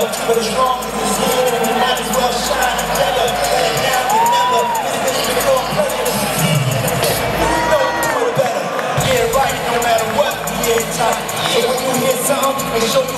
but as strong as the skin, and we might as well shine together. And now we never, this is your pleasure. You know we do it better. Yeah, right, no matter what, we ain't tight. So when you hear something, make sure you